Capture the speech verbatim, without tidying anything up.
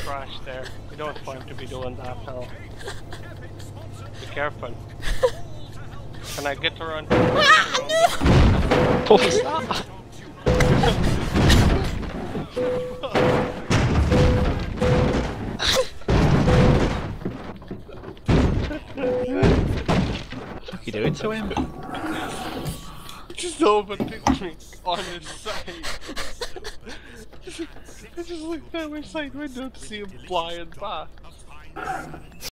crash there. You don't want to be doing that, pal. Be careful. Can I get to run? What was that? What are you doing to him? Just overtook me on his side. I just looked out my side window to see him flying past.